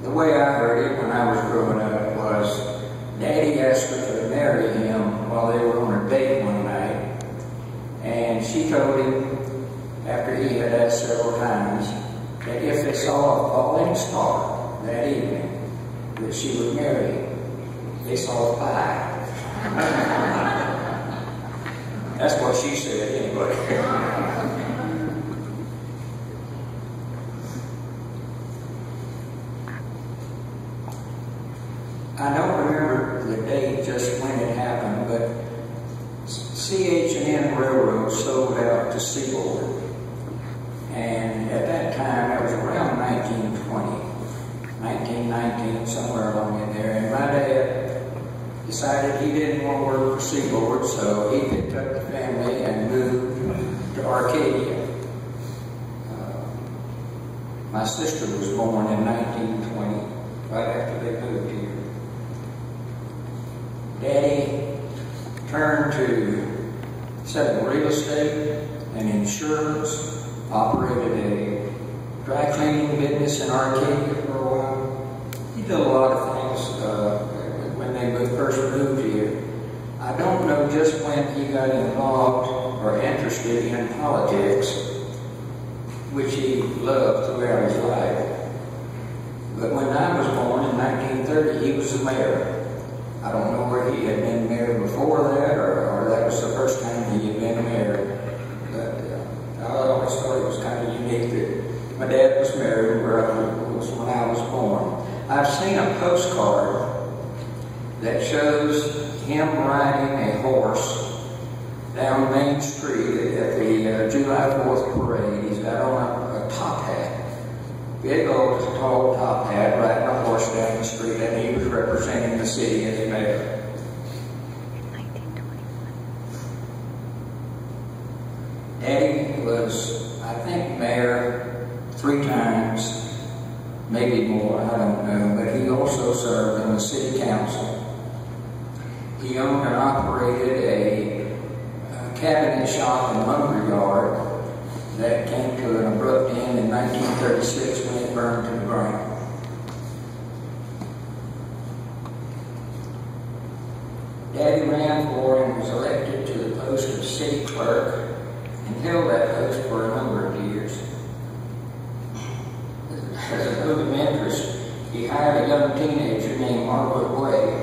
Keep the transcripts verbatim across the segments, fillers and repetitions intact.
the way I heard it when I was growing up was Daddy asked her to marry him while they were on a date one night, and she told him, after he had asked several times, that if they saw a falling star that evening, that she would marry him. They saw a pie. That's what she said anyway. I don't remember the date just when it happened, but C H and N Railroad sold out to Seaboard. And at that time, that was around nineteen twenty, nineteen nineteen, somewhere along in there. And my dad decided he didn't want to work for Seaboard, so he picked up the family and moved to Arcadia. Uh, my sister was born in nineteen twenty, right after they moved here. Daddy turned to selling real estate and insurance, operated a dry cleaning business in Arcadia for a while. He did a lot of things uh, when they first moved here. I don't know just when he got involved or interested in politics, which he loved throughout his life. But when I was born in nineteen thirty, he was the mayor. I don't know where he had been mayor before that, or, or that was the first time he had been mayor. But uh, I always thought it was kind of unique that my dad was married where I was when I was born. I've seen a postcard that shows him riding a horse down Main Street at the uh, July fourth parade. He's got on a, a top hat. Big old tall top hat, riding a horse down the street, and he was representing the city as mayor. Daddy was, I think, mayor three times, maybe more, I don't know, but he also served on the city council. He owned and operated a, a cabinet shop and lumber yard that came to an abrupt end in nineteen thirty-six when it burned to the ground. Daddy ran for and was elected to the post of city clerk and held that post for a number of years. As a vote of interest, he hired a young teenager named Margaret Way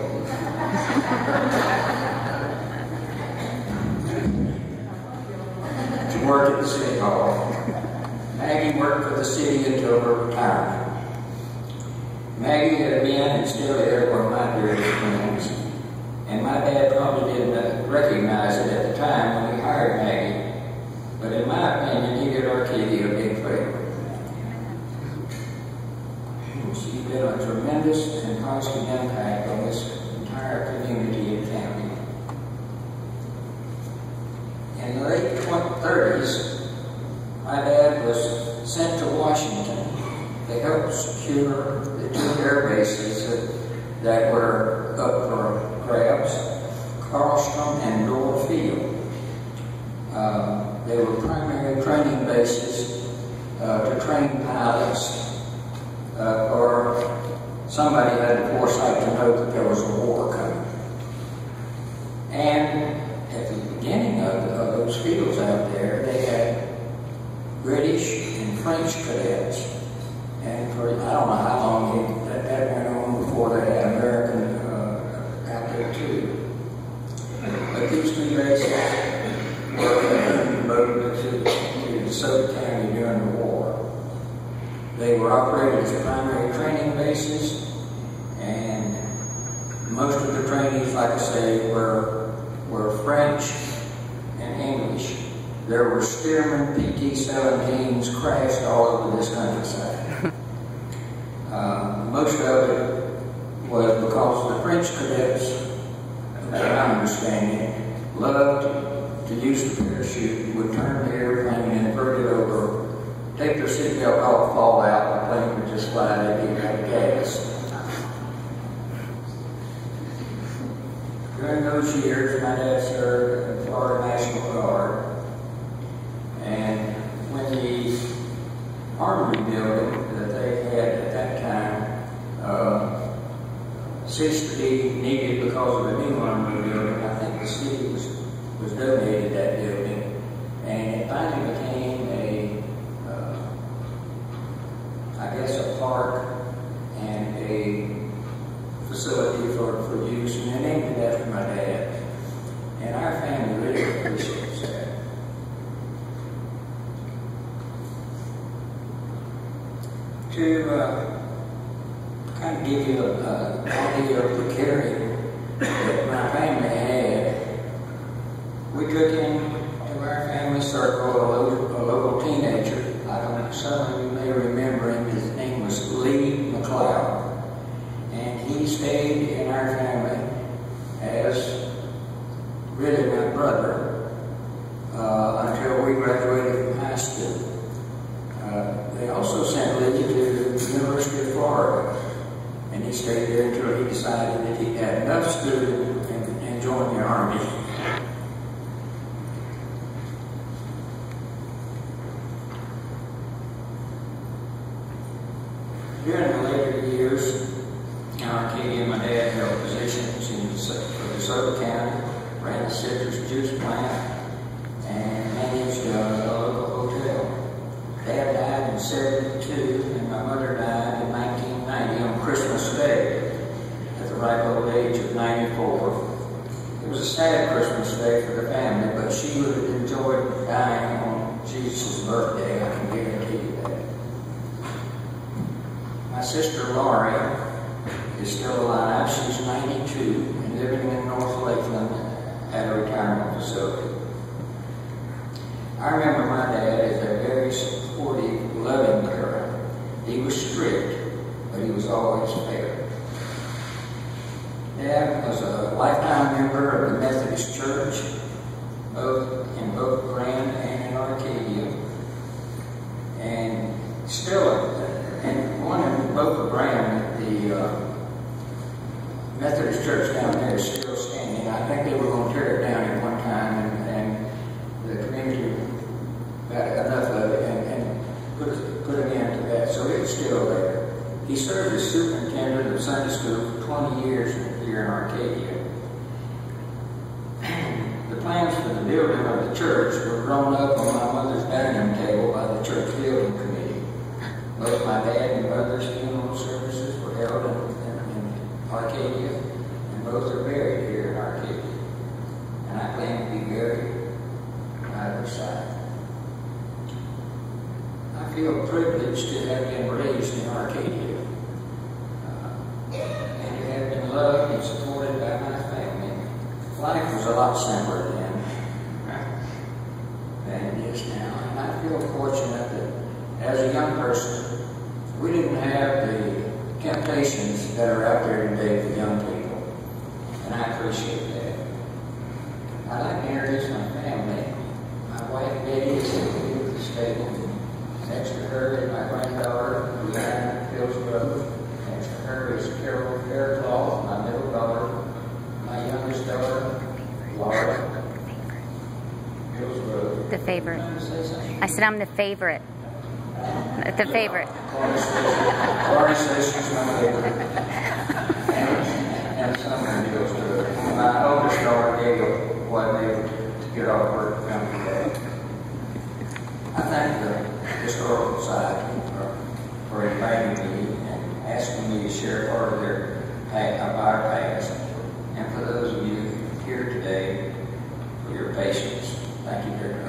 to work at the city hall. Maggie worked for the city until her retirement. Maggie had been and still is one of my dearest friends, and my dad probably didn't recognize it at the time when he hired Maggie, but in my opinion, he did Arcadia a big favor. She's been a tremendous and positive impact on this entire community and county. In the late thirties, my dad was sent to Washington to help secure the two air bases that, that were up for grabs, Carlstrom and Door Field. Uh, they were primary training bases uh, to train pilots, uh, or somebody had the foresight to know that there was a war coming. And at the beginning of, of those fields out there, they had British and French cadets. And for, I don't know how long it, that, that went on before they had American uh, out there too. But these two bases were devoted to, to DeSoto County during the war. They were operated as primary training bases, and most of the trainees, like I say, were, were French and English. There were Spearman P T seventeens crashed all over this countryside. uh, most of it was because the French cadets, as I understand it, loved to use the parachute, would turn the airplane and invert it over, take their seatbelt off, fall out, the plane would just fly, they didn't have gas. During those years, my dad served in the Florida National Guard. And when the armory building that they had at that time ceased to be needed because of the new one we were building. I think the city was, was donated that building, and it finally became a, uh, I guess, a park and a facility for, for use, and they named it after my dad. And our family really appreciates that. To uh, kind of give you an idea of the caring that my family had, we took into our family circle a local, a local teenager. I don't know, some of you may remember him. His name was Lee McLeod. And he stayed in our family as really my brother uh, until we graduated from high school. Uh, they also sent Lee to the University of Florida, and he stayed there until he decided that he had enough schooling and, and joined the Army. During the later years in Arcadia, my dad held positions in DeSoto County, ran a citrus juice plant, and managed a, a local hotel. Dad died in seventy-two, and my mother died in nineteen ninety on Christmas Day at the ripe old age of ninety-four. It was a sad Christmas day for the family, but she would have enjoyed dying on Jesus' birthday, I can guarantee you that. My sister Laurie is still alive. She's ninety-two and living in North Lakeland at a retirement facility. I remember my dad as a very supportive, loving parent. He was strict, but he was always fair. Dad was a lifetime member of the Methodist Church, both in both Grand and in Arcadia, and still, and one in both Grand, the uh, Methodist Church down there is still standing. I think they were going to tear it down at one time, and, and the community got enough of it and, and put, put an end to that, so it's still there. He served as superintendent of Sunday school for twenty years here in Arcadia. The plans for the building of the church were drawn up on my mother's dining table by the church building committee. Both my dad and mother's funeral services were held in, in, in Arcadia, and both are buried here in Arcadia. And I claim to be buried by their side. I feel privileged to have been raised in Arcadia, uh, and to have been loved and supported by my family. Life was a lot simpler then than it is now, and I feel fortunate that as a young person, we didn't have the temptations that are out there today for young people, and I appreciate that. I'd like to introduce my family. My wife Betty is at the stable. Next to her is my granddaughter, Leanna Hillsgrove. Next to her is Carol Faircloth, my middle daughter. My youngest daughter, Laura Hillsgrove. The favorite. I said I'm the favorite. The favorite. Laurie says she's my favorite. and, and someone deals to it. My oldest daughter, Gail, wasn't able to get off work to come today. I thank the Historical Society for, for inviting me and asking me to share part of their of our past. And for those of you here today, for your patience, thank you very much.